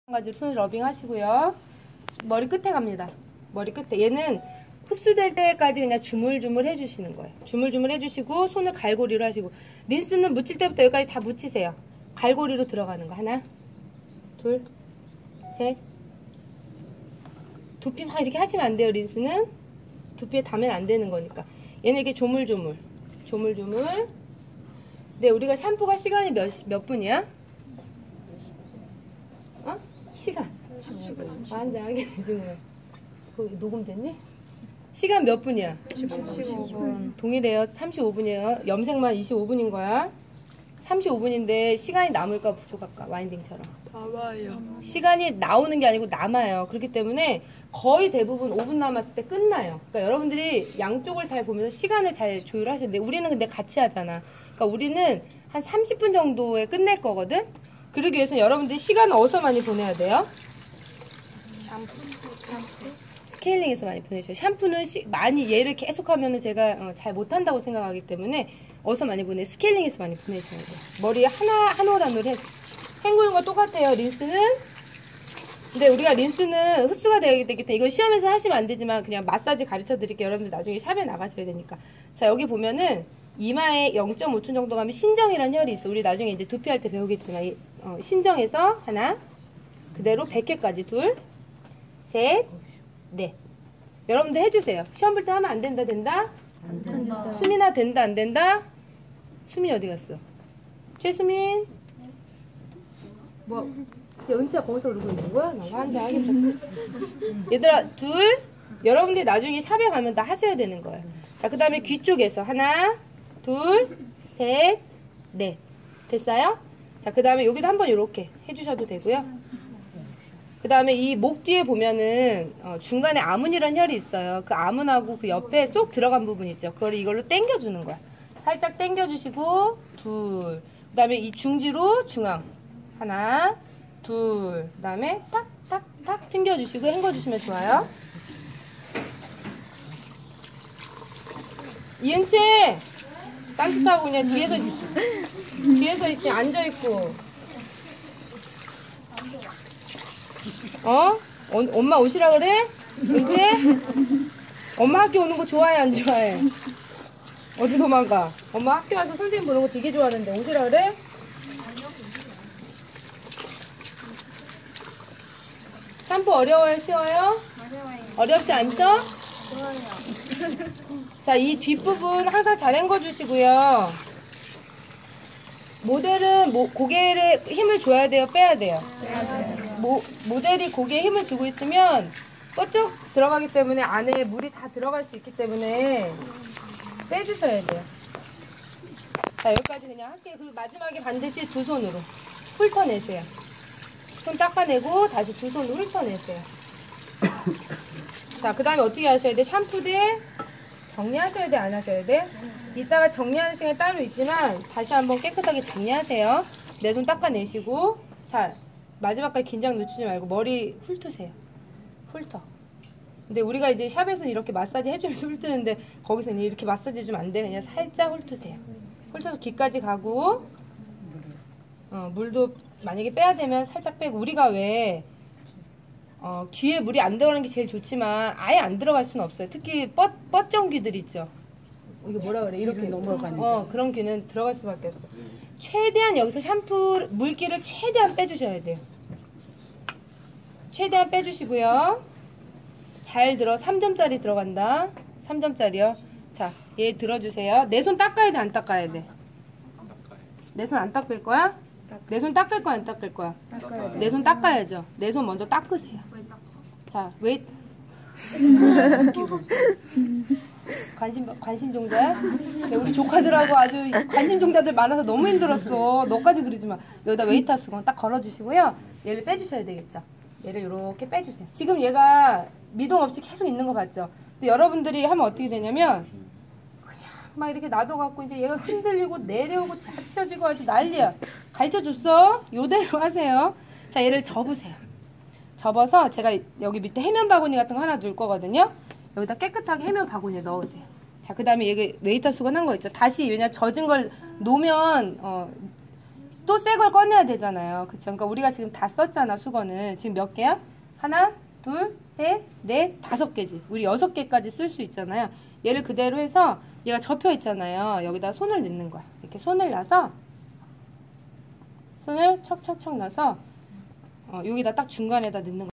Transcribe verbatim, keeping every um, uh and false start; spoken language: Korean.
마찬가지로 손을 러빙 하시고요. 머리 끝에 갑니다. 머리 끝에. 얘는 흡수될 때까지 그냥 주물주물 해주시는 거예요. 주물주물 해주시고 손을 갈고리로 하시고, 린스는 묻힐 때부터 여기까지 다 묻히세요. 갈고리로 들어가는 거. 하나, 둘, 셋. 두피 막 이렇게 하시면 안 돼요. 린스는 두피에 닿으면 안 되는 거니까. 얘는 이렇게 조물조물 조물조물. 네, 우리가 샴푸가 시간이 몇, 몇 분이야? 어? 시간 완전하게 지금 거기 녹음됐니? 시간 몇 분이야? 삼십오 분. 동일해요. 삼십오 분이에요. 염색만 이십오 분인 거야. 삼십오 분인데 시간이 남을까 부족할까? 와인딩처럼 봐봐요. 시간이 나오는 게 아니고 남아요. 그렇기 때문에 거의 대부분 오 분 남았을 때 끝나요. 그러니까 여러분들이 양쪽을 잘 보면서 시간을 잘 조율하셔야 돼. 우리는 근데 같이 하잖아. 그러니까 우리는 한 삼십 분 정도에 끝낼 거거든. 그러기 위해서 여러분들이 시간을 어디서 많이 보내야 돼요? 샴푸. 샴푸. 스케일링에서 많이 보내셔요. 샴푸는 시, 많이 얘를 계속 하면은 제가 어, 잘 못한다고 생각하기 때문에 어디서 많이 보내? 스케일링에서 많이 보내셔야 돼요. 머리에 하나 한 올 한 올 해. 헹구는 거 똑같아요. 린스는. 근데 우리가 린스는 흡수가 되기 때문에 이거 시험에서 하시면 안 되지만 그냥 마사지 가르쳐 드릴게요. 여러분들 나중에 샵에 나가셔야 되니까. 자, 여기 보면은 이마에 영 점 오 寸 정도 가면 신정이라는 혈이 있어. 우리 나중에 이제 두피할 때 배우겠지만 이, 어, 신정에서 하나, 그대로 백 회까지 둘, 셋, 넷. 여러분들 해주세요. 시험 볼 때 하면 안 된다, 된다? 안 된다. 수민아, 된다, 안 된다? 수민이 어디 갔어? 최수민? 뭐, 야, 은치야 거기서 그러고 있는 거야? 나 환자 하겠다. 얘들아, 둘. 여러분들이 나중에 샵에 가면 다 하셔야 되는 거예요. 자, 그 다음에 귀 쪽에서 하나, 둘, 셋, 넷. 됐어요? 자, 그 다음에 여기도 한번 이렇게 해주셔도 되고요. 그 다음에 이 목 뒤에 보면은 어, 중간에 아문이라는 혈이 있어요. 그 아문하고 그 옆에 쏙 들어간 부분 있죠. 그걸 이걸로 당겨주는 거야. 살짝 당겨주시고 둘. 그 다음에 이 중지로 중앙. 하나, 둘. 그 다음에 탁, 탁, 탁 튕겨주시고 헹궈주시면 좋아요. 이은채! 딴짓하고 그냥 뒤에서, 뒤에서 이렇게 앉아있고. 어? 어? 엄마 오시라 그래? 은채? 엄마 학교 오는 거 좋아해, 안 좋아해? 어디 도망가? 엄마 학교 와서 선생님 보는 거 되게 좋아하는데 오시라 그래? 샴푸 어려워요? 쉬워요? 어려워요. 어렵지 않죠? 좋아요. 자, 이 뒷부분 항상 잘 헹궈 주시고요. 모델은 모, 고개에 힘을 줘야 돼요? 빼야 돼요? 빼야 돼요. 모, 모델이 고개에 힘을 주고 있으면 뻗쩍 들어가기 때문에 안에 물이 다 들어갈 수 있기 때문에 빼주셔야 돼요. 자, 여기까지 그냥 할게요. 그리고 마지막에 반드시 두 손으로 훑어내세요. 손 닦아내고 다시 두 손으로 훑어내세요. 자, 그 다음에 어떻게 하셔야 돼? 샴푸 대 정리하셔야 돼? 안 하셔야 돼? 이따가 정리하는 시간이 따로 있지만 다시 한번 깨끗하게 정리하세요. 내 손 닦아내시고. 자, 마지막까지 긴장 늦추지 말고 머리 훑으세요. 훑어. 근데 우리가 이제 샵에서 이렇게 마사지 해주면서 훑는데 거기서는 이렇게 마사지 해주면 안 돼. 그냥 살짝 훑으세요. 훑어서 귀까지 가고, 어, 물도 만약에 빼야 되면 살짝 빼고. 우리가 왜 어, 귀에 물이 안 들어가는 게 제일 좋지만 아예 안 들어갈 수는 없어요. 특히 뻗, 뻗정 귀들 있죠. 이게 뭐라 그래? 이렇게 넘어가니까. 어, 그런 귀는 들어갈 수밖에 없어. 최대한 여기서 샴푸 물기를 최대한 빼주셔야 돼요. 최대한 빼주시고요. 잘 들어. 삼 점짜리 들어간다. 삼 점짜리요. 자, 얘 들어주세요. 내 손 닦아야 돼, 안 닦아야 돼? 내 손 안 닦을 거야? 내 손 닦을 거야, 안 닦을 거야? 닦아야 돼. 내 손 닦아야죠. 내 손 먼저 닦으세요. 자, 왜 관심 관심 종자야? 네, 우리 조카들하고 아주 관심 종자들 많아서 너무 힘들었어. 너까지 그러지 마. 여기다 웨이터 수건 딱 걸어주시고요. 얘를 빼주셔야 되겠죠. 얘를 이렇게 빼주세요. 지금 얘가 미동 없이 계속 있는 거 봤죠? 근데 여러분들이 하면 어떻게 되냐면 그냥 막 이렇게 놔둬갖고 이제 얘가 흔들리고 내려오고 자치어지고 아주 난리야. 가르쳐줬어? 요대로 하세요. 자, 얘를 접으세요. 접어서 제가 여기 밑에 해면 바구니 같은 거 하나 둘 거거든요. 여기다 깨끗하게 해면 바구니에 넣으세요. 자, 그 다음에 여기 웨이터 수건 한 거 있죠. 다시 왜냐면 젖은 걸 놓으면 어, 또 새 걸 꺼내야 되잖아요. 그쵸? 그러니까 우리가 지금 다 썼잖아, 수건을. 지금 몇 개야? 하나, 둘, 셋, 넷, 다섯 개지. 우리 여섯 개까지 쓸 수 있잖아요. 얘를 그대로 해서 얘가 접혀 있잖아요. 여기다 손을 넣는 거야. 이렇게 손을 놔서 손을 척척척 넣어서 어, 여기다 딱 중간에다 넣는 거야.